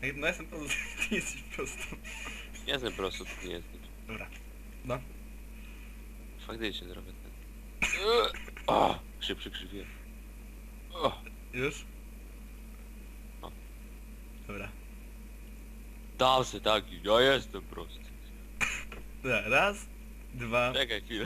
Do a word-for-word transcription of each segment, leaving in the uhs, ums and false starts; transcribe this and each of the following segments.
No jestem to, ty jesteś prosto. Jestem prosto, ty nie jesteś. Dobra. No. Faktycznie zrobię ten. O, się przykrzywiłem. O, Już? No. Dobra. dał se taki, ja jestem prosty. Dobra, raz, dwa... Czekaj chwilę.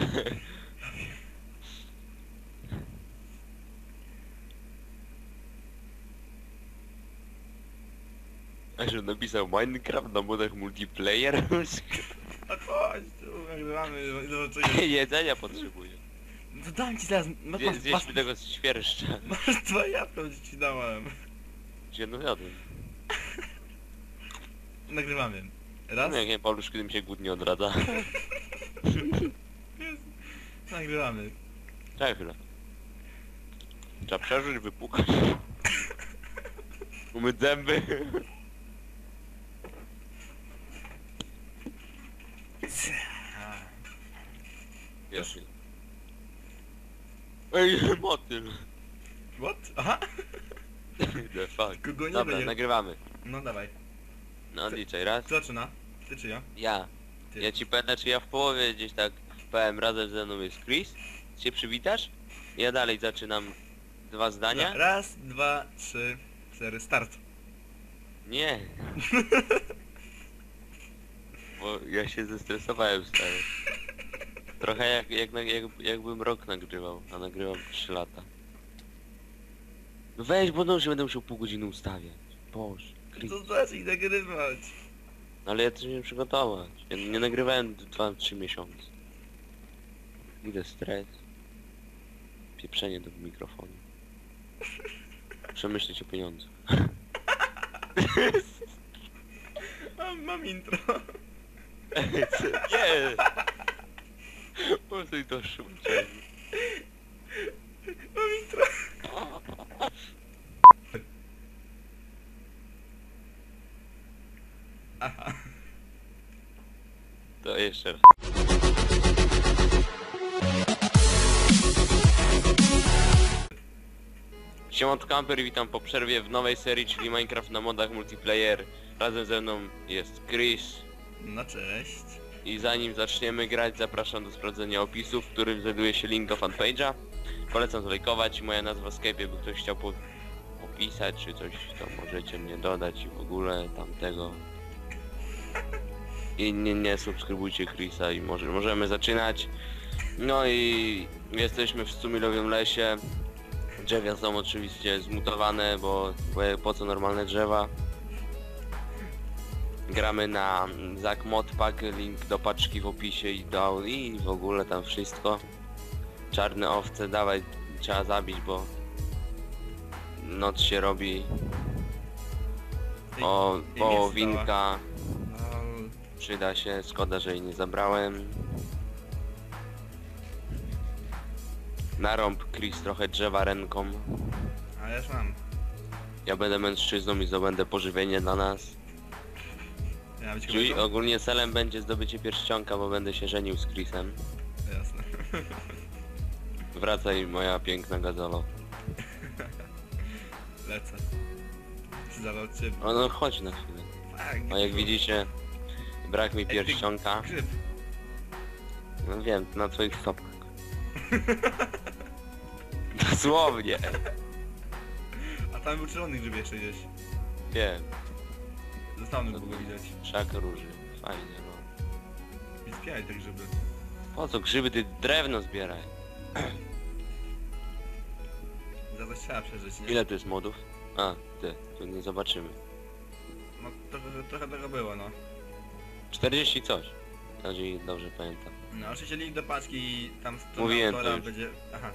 A że napisał Minecraft na modach multiplayer? A chodź tu, nagrywamy, zobaczymy. Jedzenia potrzebuję. No dam ci zaraz, masz, Zje, masz, zjeść masz, mi tego świerszcza. masz dwa jabłka, ci dałem. Jedno jadłem. Nagrywamy. Raz, No jak nie, Paulusz, kiedy mi się głódnie odradza. nagrywamy. Czekaj chwilę. Trzeba przeżyć, wypukać. Umyć zęby. Jest chwilę. Ej, motyl. What? Aha! The fuck. Kogo nie Dobra, będzie. nagrywamy. No dawaj. No liczaj, raz. Kto zaczyna? Ty czy ja? Ja. Ty. Ja ci powiem, czy ja w połowie gdzieś tak powiem, razem ze mną jest Chris. Się przywitasz? Ja dalej zaczynam dwa zdania. Dobra, raz, dwa, trzy, cztery, start. Nie. Bo ja się zestresowałem, stary. Trochę jak, jak, na- jak, jakbym rok nagrywał, a nagrywam trzy lata. No weź, bo no się będę musiał pół godziny ustawiać. Boże, Chris. To zacznij nagrywać. Ale ja też nie przygotować. Ja nie nagrywałem dwa trzy miesiące. Idę stres. Pieprzenie do mikrofonu. Przemyśleć o pieniądzach. Mam, mam intro. Nie! Po prostu to szumcie. Mam intro. Aha. To jeszcze raz. Siemanko Camper, witam po przerwie w nowej serii, czyli Minecraft na modach multiplayer. Razem ze mną jest Chris. No cześć. I zanim zaczniemy grać, zapraszam do sprawdzenia opisu, w którym znajduje się link do fanpage'a. Polecam zlajkować, moja nazwa Skype, jakby ktoś chciał po opisać czy coś, to możecie mnie dodać i w ogóle tamtego. I nie, nie subskrybujcie Chrisa i może, możemy zaczynać. No i jesteśmy w stumilowym lesie. Drzewia są oczywiście zmutowane, bo bo po co normalne drzewa. Gramy na Zak Modpack, link do paczki w opisie i do i w ogóle tam wszystko. Czarne owce, dawaj, trzeba zabić, bo noc się robi. O, I wołowinka No, przyda się, szkoda, że jej nie zabrałem. Narąb Chris trochę drzewa ręką. a ja już mam. Ja będę mężczyzną i zdobędę pożywienie dla nas. Ja być Czyli kobietą? ogólnie celem będzie zdobycie pierścionka, bo będę się żenił z Chrisem. Jasne. Wracaj moja piękna gazolo. Lecę. Czy zaraz cię... O no chodź na chwilę. Tak, A jak widzicie, brak mi ty- pierścionka. Grzyb. No wiem, na twoich stopach. Dosłownie. A tam był czerwony grzyb jeszcze gdzieś. Wiem, Zostało mnie było widać. szak róży. Fajnie no. I zbieraj te grzyby. Po co grzyby, ty drewno zbieraj. Za coś trzeba przeżyć, nie? Ile tu jest modów? A, ty, tu nie zobaczymy. No trochę, trochę tego było, no. czterdzieści coś. Jeżeli dobrze pamiętam. No oczywiście link do paczki i tam strona Mówiłem to autora już. będzie... Aha,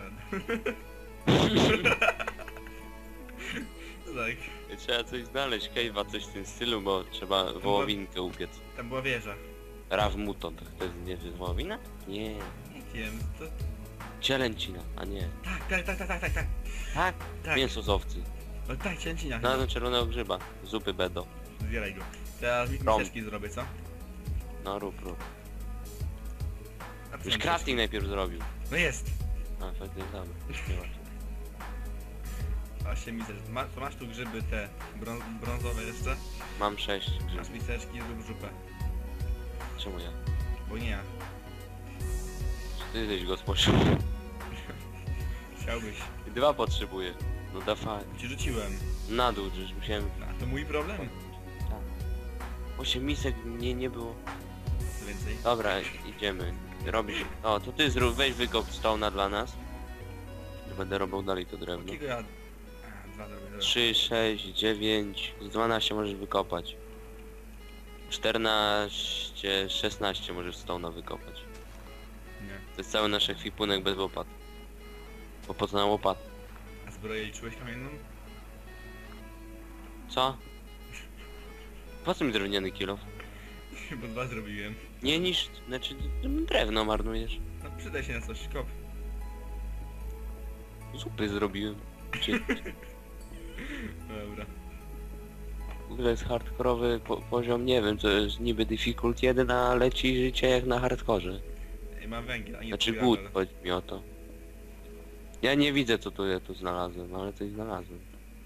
tak. tak. Trzeba coś znaleźć, cave'a, coś w tym stylu, bo trzeba wołowinkę upiec. Tam była wieża. Raw Muton, to jest nie jest wołowina? Nie. Nie wiem, to... Cielęcina, a nie. Tak, tak, tak, tak, tak, tak, tak. Tak? Tak. Mięso z owcy. No tak, cięcina. Znalazłem czerwonego grzyba. Zupy bedo. Zbieraj go. Teraz mi Rom. miseczki zrobię, co? No rób, rób. A co Już mi crafting najpierw zrobił. miseczki? No jest. A, faktycznie dobra. Nie ma. osiem miseczek. Ma, to masz tu grzyby te brą, brązowe jeszcze? Mam sześć Masz grzybów. miseczki, zrób żupę. Czemu ja? Bo nie ja. Czy ty jesteś gosposią? Chciałbyś. Dwa potrzebuję. No da fakt. Ci rzuciłem. Na dół, żeś musiałem... A to mój problem? Tak. Osiem misek nie, nie było. Co więcej? Dobra, idziemy. Robisz... O, to ty zrób, weź wykop stona dla nas. Ja będę robił dalej to drewno. Jakiego ja... A, dwa zrobię, dobra. trzy, sześć, dziewięć, z dwanaście możesz wykopać. czternaście, szesnaście możesz stona wykopać. Nie. To jest cały nasz ekwipunek bez łopat. Bo po co na łopat? A zbroję liczyłeś kamienną? Co? Po co mi drewniany kilof? Bo dwa zrobiłem. Nie niż... Znaczy drewno marnujesz. No przydaj się na coś, kop. Zupy zrobiłem. Czy... Dobra. W ogóle jest hardkorowy po poziom, nie wiem, to jest niby difficult jeden, a leci życie jak na hardkorze. Ej, mam węgiel, a nie Znaczy twój głód, węgiel. chodzi mi o to. Ja nie widzę co tu ja tu znalazłem, ale coś znalazłem.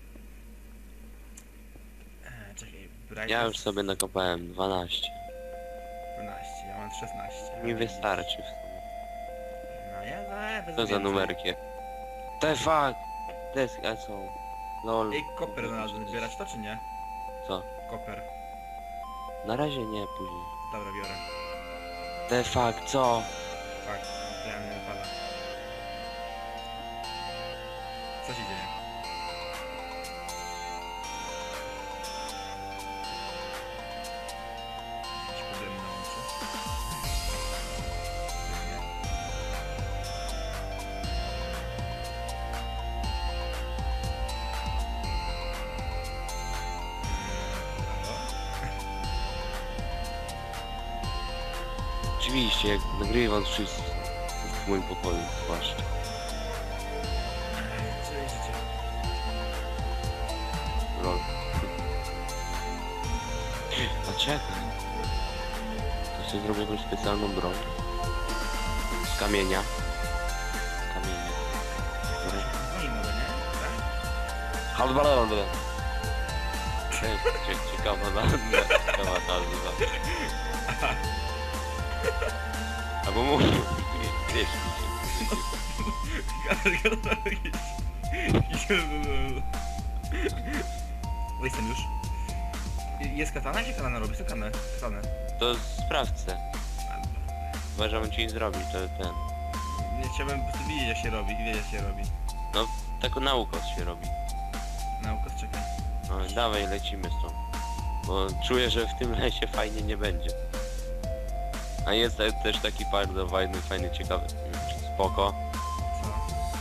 Eee, czekaj, brightness Ja już sobie nakopałem dwanaście. dwanaście, ja mam szesnaście. Mi wystarczy w sumie. No ja za... Co za numerki? The fuck! Desk, a co? Lol. Ej, koper znalazłem, zbierać to czy nie? Co? Koper. Na razie nie, później. Dobra, biorę. The fuck, co? Tak, to ja nie wypada. Co się dzieje? Jakieś problemy na łączu? Nie. Halo? Oczywiście, jak nagrywam wszyscy w moim pokoju, zwłaszcza. Co jedziecie? Lol. A czekaj. To sobie zrobię jakąś specjalną broń. Z kamienia. Kamienia. Dobra. No i mogę, nie? Tak? Halbalala. Cześć, cie- ciekawa nazwa. Ciekawa nazwa. Albo mówię, wiesz mi się. Jestem już. Jest katana? Jakie katana robi? Co katana? Katanę. To sprawdźcie. Chyba, że on ci zrobi, to ten. Nie chciałbym po prostu wiedzieć jak się robi, wiedzieć jak się robi. Taką nauką się robi. Nauka czekaj. No dawaj, lecimy stąd. Bo czuję, że w tym lesie fajnie nie będzie. A jest te- też taki bardzo fajny, fajny, ciekawy. Spoko. Co?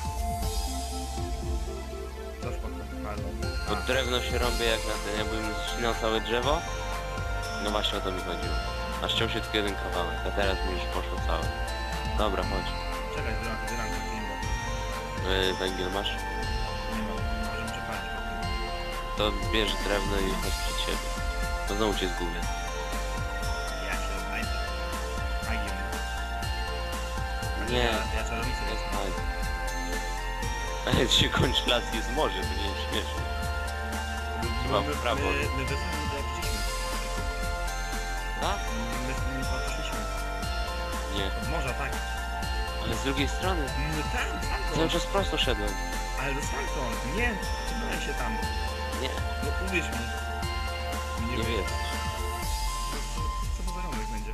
Co spoko? Halo. Bo drewno się robi jak na ten, jakbym ścinał całe drzewo. No właśnie o to mi chodziło. A ściął się tylko jeden kawałek, a teraz mi już poszło całe. Dobra, chodź. Czekaj, zbieram, zbieram, nie ma. Yy, węgiel masz? Nie ma, możemy przepalić potem. To bierz drewno i chodź przed siebie. To znowu cię zgubię. Ja się odnajdę. Magiem. Nie. Ja, ja czarownicę To jest jestem. fajne. Ale się kończy las jest morze, to nie jest śmieszne. Trzeba w prawo. My, my wysłamy to jak przyszliśmy. Tak? My z nimi poszliśmy. Nie. Od morza, tak. Ale z drugiej strony. No tam, Cały stamtąd. czas prosto szedłem. Ale do stamtąd. Nie, trzymaj się tam. Nie, No uwierz mi. nie wiem. Co, co, co to za rąbek będzie?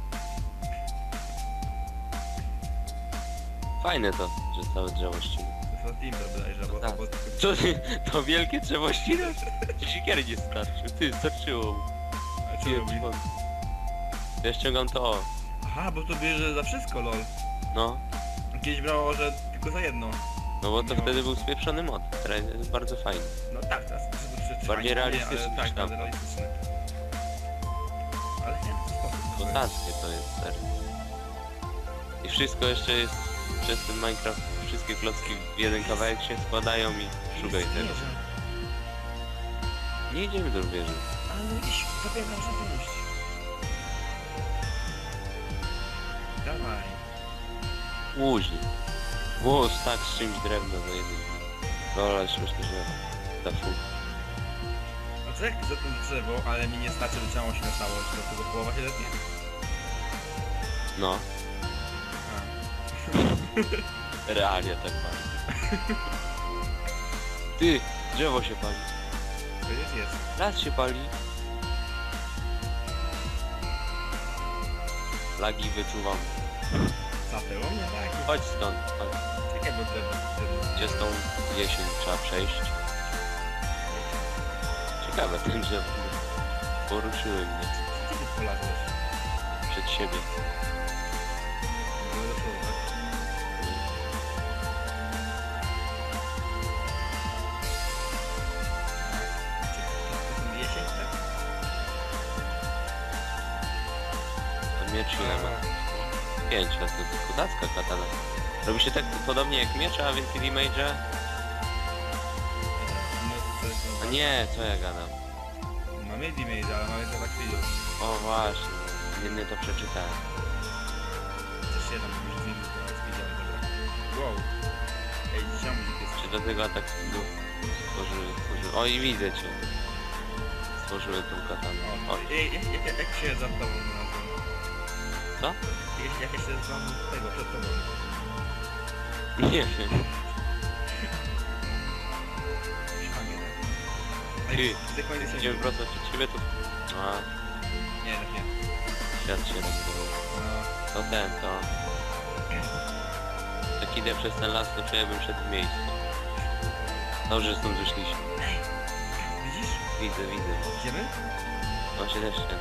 Fajne to, że całe drzewo ścina. To jest Timber bodajże, albo... Tak. albo Co ty? To wielkie drzewo ścinasz? Ci siekiery nie starczy. Ty, starczyło mu. A co Nie, robi? Ja ściągam to o. Aha, bo to bierze za wszystko, lol. No. Kiedyś brało, że tylko za jedno. No bo to No. wtedy był spieprzony mod. Teraz jest bardzo fajny. No tak, teraz to jest przetrwanie, Bardziej nie, realistyczny ale niż tak, tamten. ale realistyczny. Ale nie, to spoko. Kozackie to jest serio. I wszystko jeszcze jest przez ten Minecraft. Wszystkie klocki w jeden kawałek się składają i szukaj Jest tego. wieża. Nie idziemy do wieży. Ale jakiś zapewniam żadność. Dawaj. Łuźnie. Łóż tak z czymś drewno za jeden. No ale śmieszne, że... Da fu. No co jak za to drzewo, ale mi nie starczy, by całość się na całość, do tego połowa się zetnie? No, A. realia tak ma. Ty, drzewo się pali. To jest, jest. Las się pali. Lagi wyczuwam. Zapyło mnie tak. Chodź stąd, chodź. Jakie było drzewo? Gdzie z tą jesień trzeba przejść? Ciekawe ten drzewo. Poruszyły mnie Gdzie ty polazłeś? przed siebie. No do przodu, tak? To są jesień, tak? A miecz ile ma? Pięć, a to kudacka katana. Robi się tak podobnie jak miecz, a więcej damage'a. A nie, co ja gadam? Mamy damage, ale mamy to tak chwilę. O właśnie, nie, nie to przeczytałem. Coś się tam już zmienił, teraz widziałem, dobra. Wow. Ej, ziomek jest. Czy do tego atak stylu stworzyły, stworzyły. O i widzę cię. Stworzyły tą katanę. O, O, ej, jak, jak, jak się za tobą nazwą? co? Jak, jak się za tego, przed tobą? Nie wiem. Szwanie, tak? Ty, Ej, sekwendy się... Idziemy prosto przed siebie, to... A, Nie, tak nie. świat się rozporuje. No. To ten, to... Jak idę przez ten las, to czuję, bym szedł w miejscu. Dobrze, że stąd wyszliśmy. Ej, widzisz? Widzę, widzę. Idziemy? On się też ten...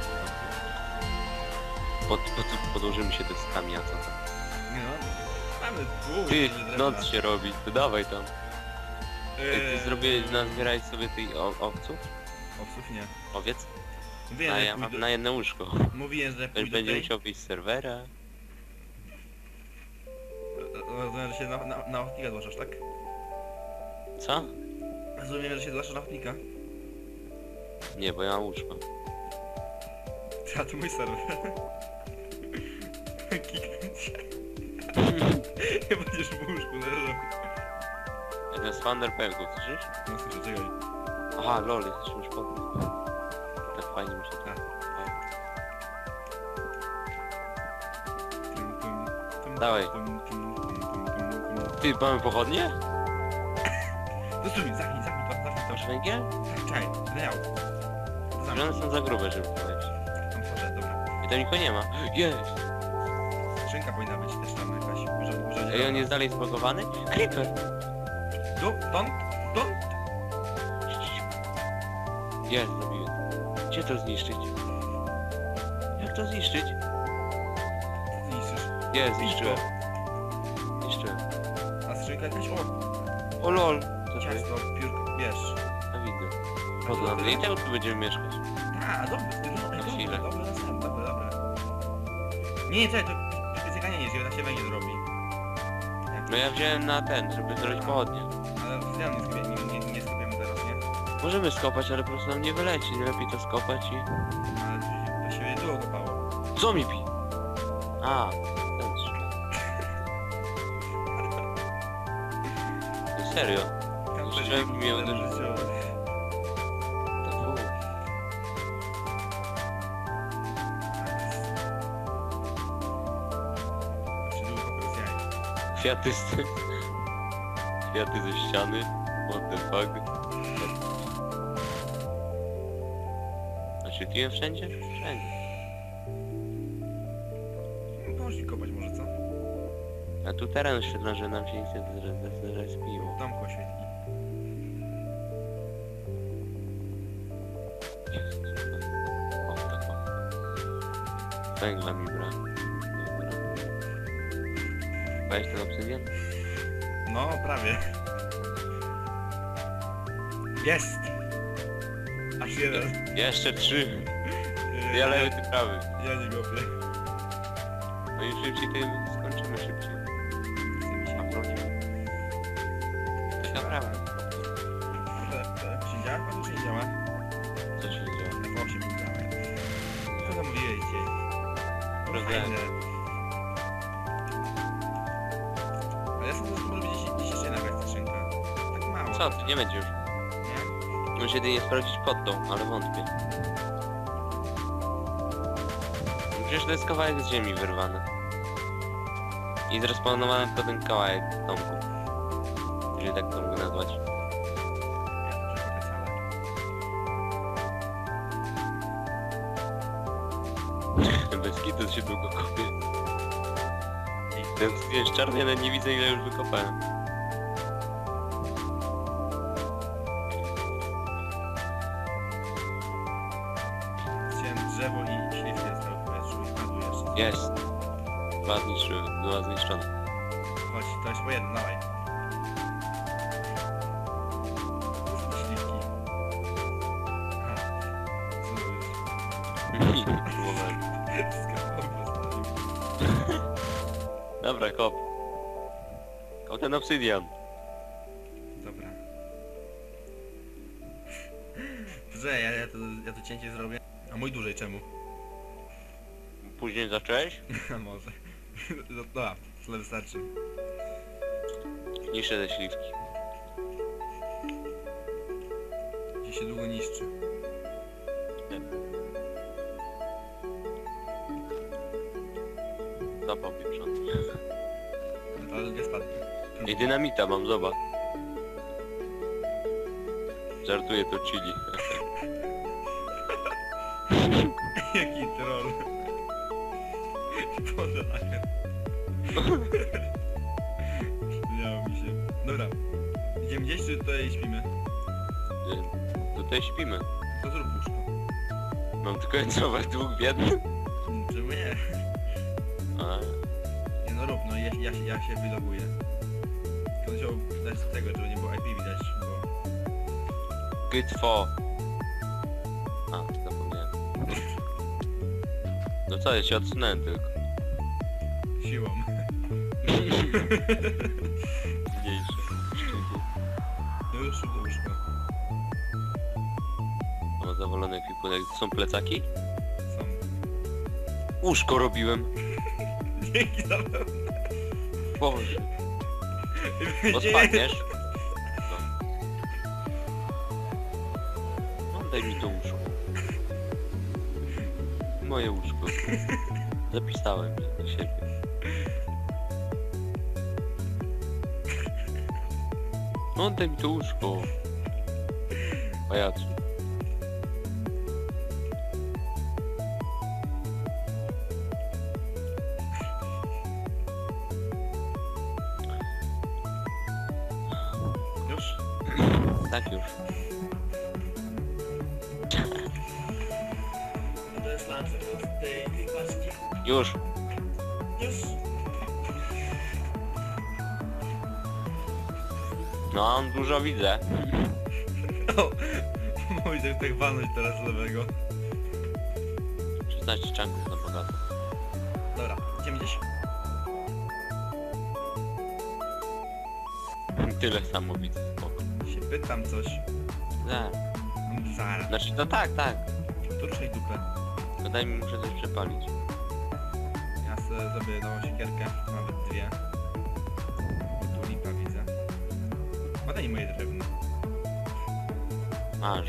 Pod, pod, podłożymy się deskami, a co tam? Nie no. Mamy pół. Ty, drewna. noc się robi, to dawaj tam. Ej, ty Eee, zrobiłeś, nazbierałeś sobie tych o- owców? Owców nie. Owiec? Mówiłem, A że ja mam pójdę... na jedno łóżko. Mówiłem, że Ktoś pójdę będzie tutaj. musiał wyjść z serwera. Rozumiem, że się na, na, na ochotnika zgłaszasz, tak? Co? Rozumiem, że się zgłaszasz na ochotnika. Nie, bo ja mam łóżko. A to mój serwer. Kiknąć się. Nie będziesz w łóżku leżał. Jak na Thunder pęku, słyszysz? No słyszę, czekaj. Aha, lol, jesteś już pod. Tak fajnie mi się to... Tum, tum, tum, Dawaj. tum, tum, tum, tum, tum, tum. Ty, mamy pochodnie? Zostaw mi, zamknij, zamknij to, zamknij to. Masz węgiel? Tak, czekaj, leciał. Że Zamknij, one są za grube, żeby wejść. tam wchodzę, dobra. I tam nikogo nie ma. Jest! Skrzynka powinna być też tam jakaś. Może, może Ej, on jest dalej zbagowany? Creeper! Do, don't, don't. Jest, zabiłem. Gdzie to zniszczyć? Jak to zniszczyć? Co ty niszczysz? Jest, zniszczyłem. Zniszczyłem. A skrzynka jakaś? O, O lol! Co to jest? ciasto, piórko, wiesz. A widzę. Podam. I tego tu będziemy mieszkać. A, dobry, dobry, Na dobry, chwilę. dobry, następny, dobry, dobry. Nie, nie, czekaj, to piecykanie nie jest, na się węgiel zrobi. Jak- No ja wziąłem na ten, żeby zrobić pochodnie. Ale chwilę nie, skopie, nie, nie, nie skopiemy teraz, nie? Możemy skopać, ale po prostu nam nie wyleci. Lepiej to skopać i... Ale to, to się długo kopało. Zombie pi! A, ten trzyma. No serio? Jeszcze mnie uderzył. To fu. Kwiaty z... Kwiaty ze ściany. What the fuck? Oświetliłem wszędzie? Wszędzie. Możesz kopać może, co? A tu teren oświetla, że nam się nic nie zre- zrespiło. Domku oświetli. Jest, super. O, tak o. Węgla mi brak. Dobra. Weź ten obsydian? No, prawie. Jest! Aż jeden. Jeszcze trzy! Yy, Ja lewy, ty prawy. Ja nie gopię. No i szybciej tym skończymy szybciej. Chce mi się. A wrócimy. Tak naprawdę. Czy działa? Panu czy nie działa? Co się dzieje? F osiem nie działa. Co tam mówiłeś dzisiaj? No Prawda. fajne. Ale ja sobie może będzie dziś jeszcze nagrać skrzynkę. Tak mało. Co ty, nie będzie już. Nie? Muszę jedynie sprawdzić pod tą, ale wątpię. No przecież to jest kawałek z ziemi wyrwany. I zrespawnowany tylko ten kawałek domku. Jeżeli tak to mogę nazwać. Ja to przekopię całe. Bez kitu się długo kopie. I Ten jest czarny, ale nie widzę ile już wykopałem. chciałem drzewo i śliwkę zostały w powietrzu i padły jeszcze. Jest. Dwa zniszczyły, dwa zniszczone. Chodź, to jest po jedno, dawaj. Śliwki. Ha. Znów już. Próbowałem. Skarbą postawił. Dobra, kop. Kop ten obsydian. Dobra. Że ja, ja, to, ja to cięcie zrobię. A mój dłużej czemu? Później zacząłeś? A może. No, dobra, tyle wystarczy. Niszczę te śliwki. Gdzie się długo niszczy. Zapał pieprzony. No, ale nie spadnie. I dynamita mam, zobacz. Żartuję, to chili. Jaki troll. Podałem. Śmiało mi się. Dobra. Idziemy gdzieś, czy tutaj śpimy? Tutaj śpimy. To zrób łóżko. Mam tylko jedno, dwóch w jednym. Hmm, Czemu nie? A, Nie no rób, no ja, ja, się- ja się wyloguję. Tylko musiał dać z tego, żeby nie było I P widać, bo... Git for. A, zapomniałem. No co, ja się odsunąłem tylko. siłą. Mniejsze. Szczegół. No już rób łóżko. Mam zawalony ekwipunek. Są plecaki? Są. Łóżko robiłem. Dzięki za pełne. Boże. Bo spadniesz. No. No daj mi to łóżko. Moje łóżko. Zapisałem je do siebie. No daj mi to łóżko. Pajacu. Już? Tak już. A to jest lancet od tej, tej paczki. Już. Już. No, dużo widzę. O! Mój tak tak walnąć teraz z lewego. szesnaście czanków na bogato. Dobra, idziemy gdzieś? Tyle samo widzę. Spoko. Się pytam coś. Tak. No zaraz. Znaczy, no tak, tak. To ruszaj dupę. No daj mi, muszę coś przepalić. Ja sobie zrobię nową siekierkę, nawet dwie. Bo tu lipa widzę. A daj mi moje drewno. Masz.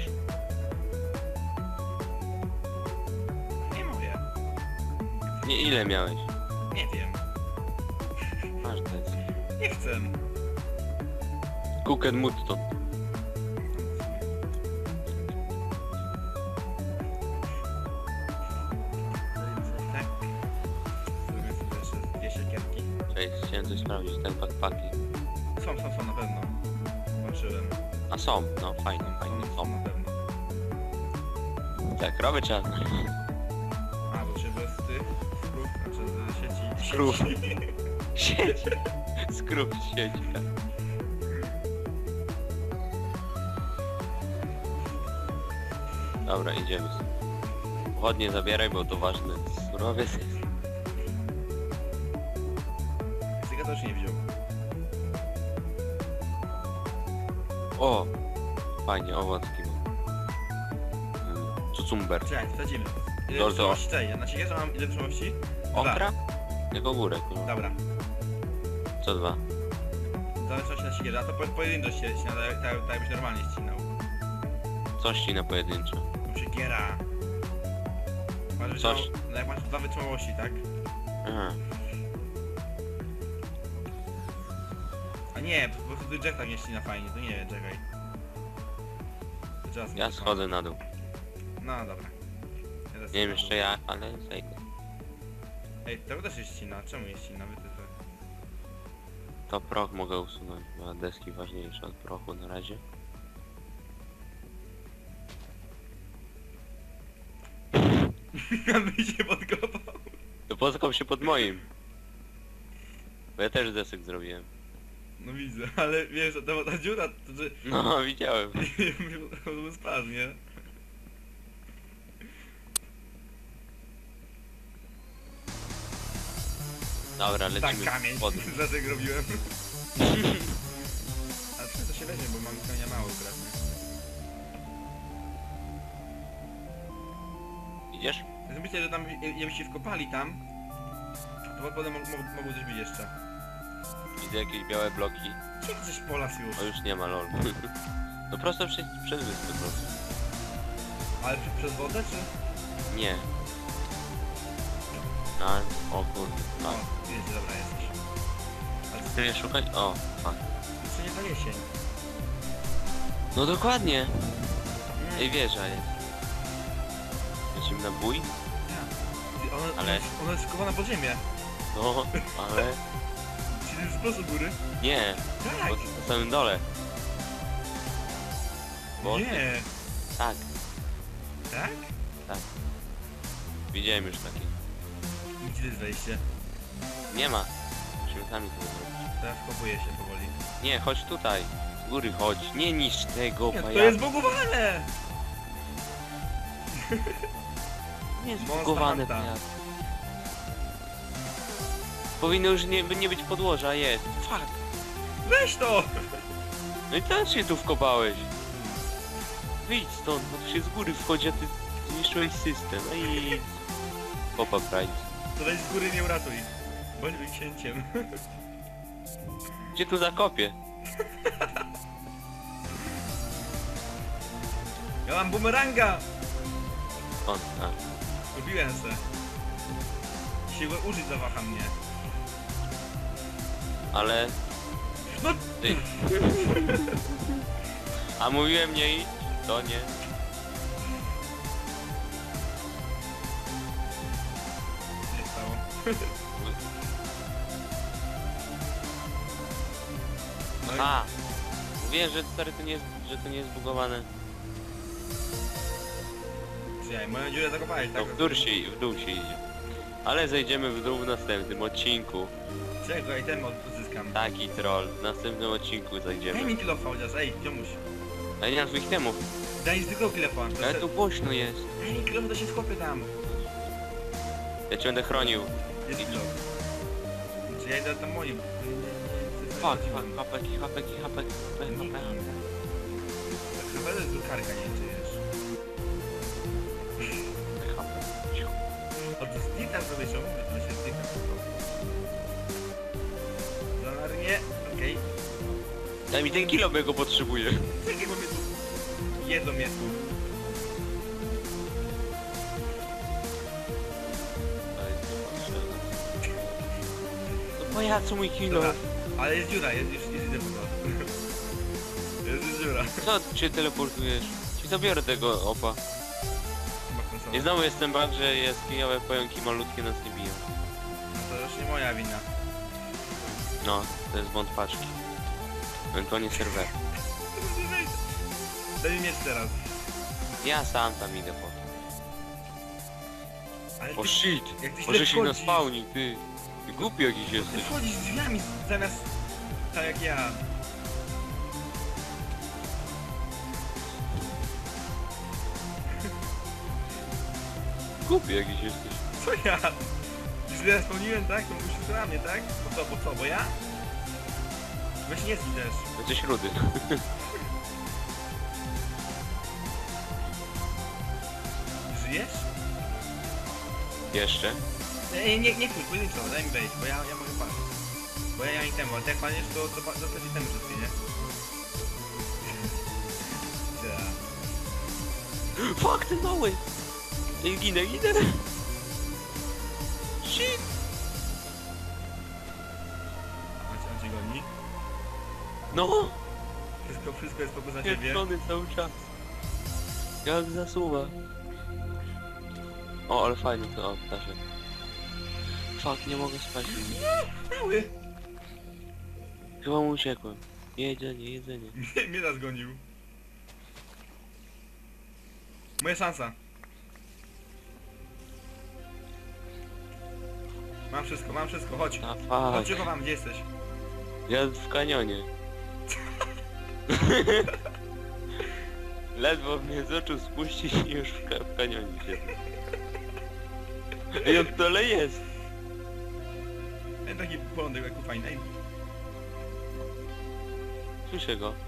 Nie moje. Nie, ile miałeś? Nie wiem. Masz też. Nie chcę. Cook and Mudstone. Tak. Zrobię sobie jeszcze dwie siekierki. Cześć, chciałem coś sprawdzić, ten backpacki. Są, są, są na pewno. Zobaczyłem. A są, no fajnie, fajnie, Są, są. są na pewno. Tak, robię czas. A, bo trzeba z tych skrów, znaczy z sieci. Skrów. sieci. Sieć. Skrót sieci, tak. Dobra, idziemy. Pochodnie zabieraj, bo to ważny surowiec jest. Zyga też nie wziął. O! Fajnie, owocki mam. Mm, Cucumber. Czekaj, wsadzimy. Ile Dobrze. wytrzymałości? Czekaj, na siekierze mam ile wytrzymałości? Okra? Jak ogórek, no. Dobra. Co dwa? zaczął się na siekierze, a to po, pojedynczo się ścina, tak, tak, tak jakbyś normalnie ścinał. Coś ci na pojedynczo. To siekiera. Masz Coś. wytrzymał, no jak masz dwa wytrzymałości, tak? Aha. A nie, po prostu ty Jack tak nie ścina fajnie, to nie, czekaj. To trzeba sobie Ja wytrzymać. schodzę na dół. No dobra. Ja teraz Nie wiem sobie- jeszcze jak, ale zejdę. Ej, tego też jest ścina, czemu jest ścina? Wy to, to... To proch mogę usunąć, bo deski ważniejsze od prochu na razie. Aby się podkopał. To podkop się pod moim. Bo ja też desek zrobiłem. No widzę, ale wiesz, ta, ta dziura, to że... No, widziałem. to by spadł, nie? Dobra, Tak, lecimy kamień. pod. Dlatego robiłem. Ale trochę to się weźmie, bo mam kamienia mało akurat, nie? Idziesz? Więc myślę, że tam, jakbyście wkopali tam, to potem mo- mo- mogło coś być jeszcze. Widzę jakieś białe bloki. Gdzie coś polas już? O, już nie ma, lol. No prosto przez, przez wyspę po prostu. Ale przy, przez wodę, czy? Nie. A, o kurde. No, No. wiecie, dobra jesteś. Ale to Chcę je szukać? O, fuck. jeszcze nie ta jesień. No dokładnie. Mm. Ej, wieża jest. Lecimy na bój? Ja. Ona, Ale- ona, jest, ona jest skowana pod ziemię. No, ale... Czyli jest prosto góry? Nie, Tak! bo to jest na samym dole. Bo... Nie! Tak, Tak? widziałem już takie. Gdzie jest wejście? Nie ma. Musimy sami to zrobić. Teraz wkopuję się powoli. Nie, chodź tutaj. Z góry chodź. Nie niszcz tego Nie, to pajaca. jest bugowane! Nie jest Monster zbugowane Hunter. pajac. Powinno już nie, nie być podłoża, jest. Fuck. Weź to! No i teraz się tu wkopałeś. Wyjdź stąd, bo tu się z góry wchodzi, a ty zniszczyłeś system. No i... Popa price. To weź z góry nie uratuj. Bądź księciem. Gdzie tu zakopię? Ja mam bumeranga! On, a. Kupiłem se. Jeśli go użyć zawaha mnie. Ale... No! Ty. A mówiłem nie iść? To nie. Co się stało? No i... A! Mówiłem, że stary to nie jest, że to nie jest zbugowane. Czekaj, moją dziurę zakopałeś, To tak? w dół się, w dół się idzie. Ale zejdziemy w dół w następnym odcinku. Czekaj, ten mod uzyskam. Taki troll. W następnym odcinku Daj zajdziemy. mi kilofa chociaż, ej, ziomuś. Ale nie mam twoich temów. Daj mi tylko kilofa. to Ale se- tu głośno jest. Daj mi kilofa, to się skopię tam. Ja cię będę chronił. Jest kilof. Czy ja idę tam moim? Fuck, fuck, hapeki, hapeki, hapeki, hapeki, Nie, hapeki. chyba to jest drukarka, nie wiem czy wiesz. O, to stika sobie się mówi, to się stika. Zalarnie, okej. Daj mi ten kilo, bo ja go potrzebuję. Czekaj, bo mnie tu... Jedzą mnie tu. Ale jest niepotrzebne. No pajacu mój kilo. Dobra, ale jest dziura, jest, już już idę po to. Jest już dziura. Co ty się teleportujesz? Ci zabiorę tego opa. Chyba konsola. I znowu jest ten bug, że jaskiniowe pająki malutkie nas nie biją. No to już nie moja wina. No, to jest błąd paczki. Ewentualnie serwer. Daj mi miecz teraz. Ja sam tam idę po to. Ale O ty, shit! jak ty źle Może się na wchodzisz. spawni, ty. Ty głupi jakiś Ty jesteś. wchodzisz drzwiami zamiast... Tak jak ja. Głupi jakiś jesteś. Co ja? Źle spełniłem, tak? To musisz na mnie, tak? Po co, po co? Bo ja? Weź nie zgin też. Jesteś rudy. Żyjesz? Jeszcze? Nie, nie, nie, nie, pojedynczo, daj mi wejść, bo ja, ja mogę patrzeć. Bo ja nie mam itemu, ale jak paniesz, to, to, to też itemy wszystkie, nie? Tak. Fuck, ten mały! Ej, ginę, ginę! Shit! On cię, on cię goni. No! Wszystko, wszystko jest fokus na ciebie. Pieprzony cały czas. Jak zasuwa. O, ale fajnie to, o, da się. Fuck, nie mogę spać. Mały! Chyba mu uciekłem. Jedzenie, jedzenie. Mnie, mnie nas gonił. Moja szansa. Mam wszystko, mam wszystko, chodź. A Chodź, fuck. chowam, gdzie jesteś? Ja w kanionie. Ledwo mnie z oczu spuścić i już w, ka w kanionie siedzę. Ej, on w dole jest. Ten taki porządek jak fajny. Ej, Słyszę go.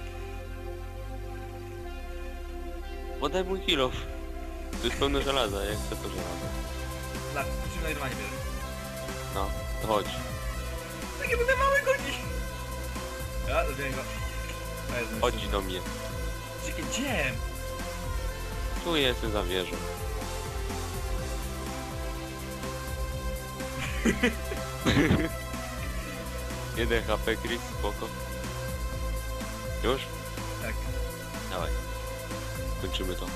Podaj mój kilof. To jest pełne żelaza, jak chcę to żelazo. lat, musimy nagrywanie bierze. No, to chodź. Takie będę mały goni. Ja, zabiję go. To jest Chodź do mnie. Czekaj, gdzie? Tu jestem za wieżą. Jeden H P, Chris, spoko. Już? Tak. Dawaj. Kończymy to.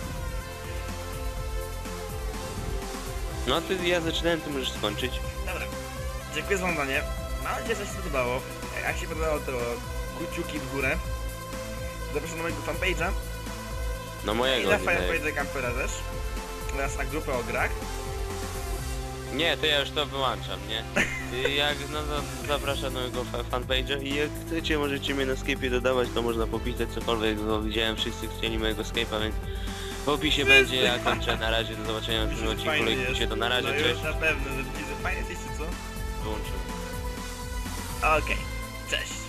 No ty, ja zaczynałem, ty możesz skończyć. Dobra. Dziękuję za oglądanie. Mam nadzieję, że się podobało. Jak się podobało, to kciuki w górę. Zapraszam na mojego fanpage'a. No I mojego. na nie, fanpage'a Campera też. Oraz na grupę o grach. nie, to ja już to wyłączam, nie? Y, Jak, no to zapraszam na mojego fa- fanpage'a i jak chcecie, możecie mnie na Skype'ie dodawać, to można popisać cokolwiek, bo widziałem, wszyscy chcieli mojego Skype'a, więc w opisie będzie, ja kończę, na razie, do zobaczenia w Myślę, tym że odcinku, fajny lejkujcie to, na razie, No cześć, już na pewno, że widzę, fajnie jesteś, czy co? wyłączyłem. Okej, cześć.